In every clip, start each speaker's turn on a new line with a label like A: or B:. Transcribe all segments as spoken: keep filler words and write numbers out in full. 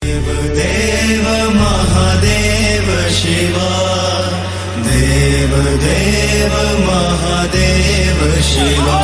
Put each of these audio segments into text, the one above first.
A: देव देव महादेव शिवा, देव देव महादेव शिवा,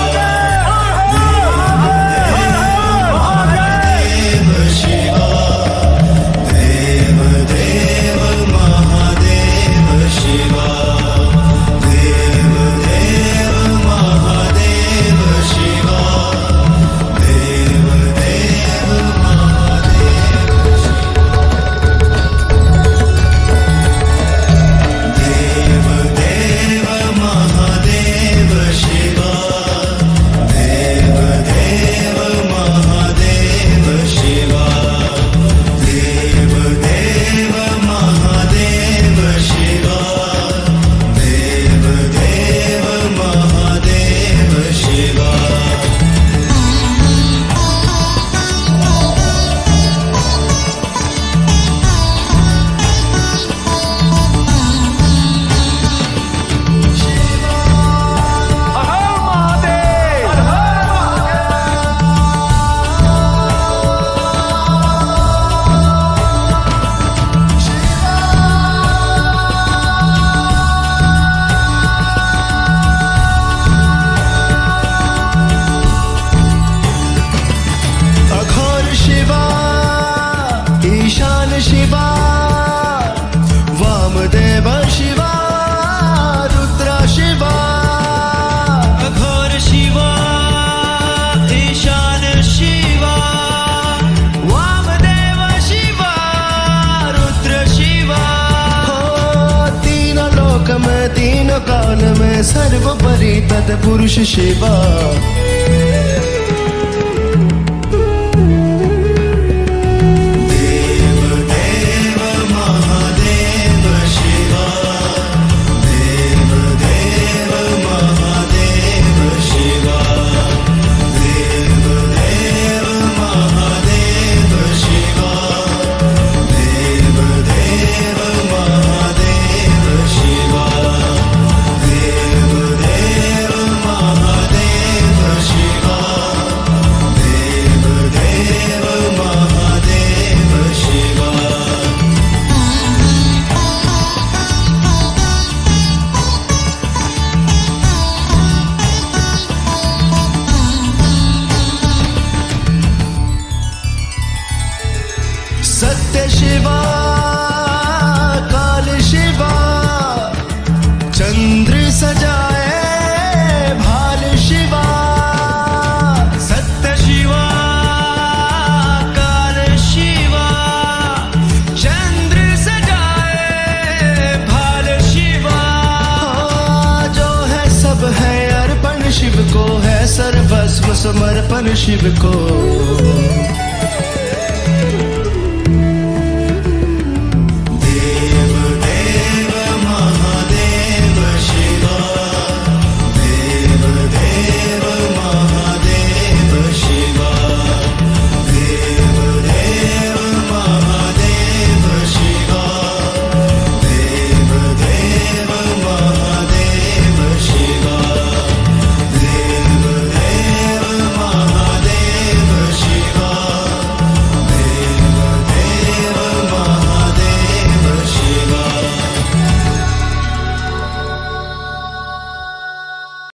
A: शिवा, वामदेव शिवा, रुद्र शिवा, अघोर शिवा, ईशान शिवा, वामदेव शिवा, रुद्र शिवा। हो तीनों लोक में तीनों काल में सर्वोपरि तत्पुरुष शिवा। सत्य शिवा, काल शिवा, चंद्र सजाए भाल शिवा। सत्य शिवा, काल शिवा, चंद्र सजाए भाल शिवा। जो है सब है अर्पण शिव को, है सर्वस्व समर्पण शिव को।